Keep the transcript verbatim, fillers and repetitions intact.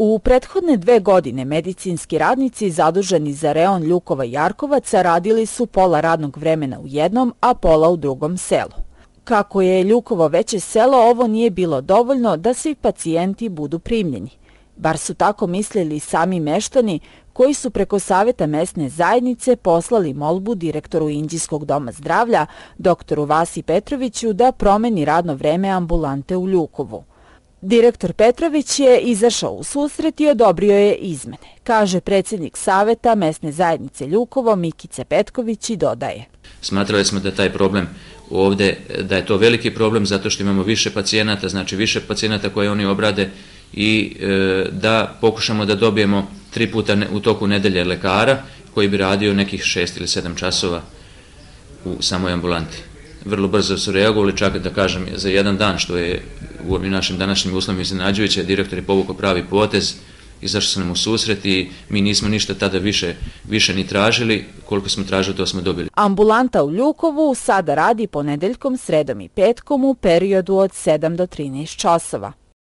U prethodne dve godine medicinski radnici zaduženi za reon Ljukova i Jarkovaca radili su pola radnog vremena u jednom, a pola u drugom selu. Kako je Ljukovo veće selo, ovo nije bilo dovoljno da svi pacijenti budu primljeni. Bar su tako mislili sami meštani koji su preko saveta mesne zajednice poslali molbu direktoru Inđijskog doma zdravlja, doktoru Vasi Petroviću, da promeni radno vreme ambulante u Ljukovu. Direktor Petrović je izašao u susret i odobrio je izmene, kaže predsjednik saveta mesne zajednice Ljukovo Mikica Petković i dodaje. Smatrali smo da taj problem ovde, da je to veliki problem zato što imamo više pacijenata, znači više pacijenata koje oni obrade i e, da pokušamo da dobijemo tri puta u toku nedelje lekara koji bi radio nekih šest ili sedam časova u samoj ambulanti. Vrlo brzo su reagovali, čak da kažem za jedan dan, što je u našim današnjim uslovima iznenađujuće, direktor je povukao pravi potez, izašao se nam u susret i mi nismo ništa tada više, više ni tražili, koliko smo tražili to smo dobili. Ambulanta u Ljukovu sada radi ponedeljkom, sredom i petkom u periodu od sedam do trinaest časova.